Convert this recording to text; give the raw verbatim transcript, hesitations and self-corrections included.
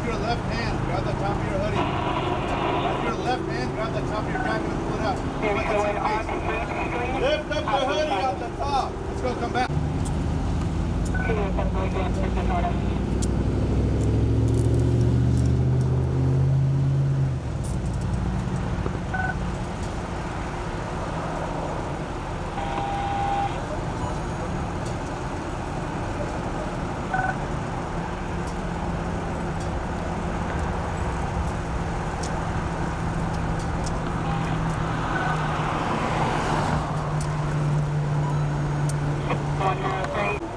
with your left hand, grab the top of your hoodie. With your left hand, grab the top of your jacket and pull it up. Lift up the hoodie off the top. Let's go, come back. One, two, three.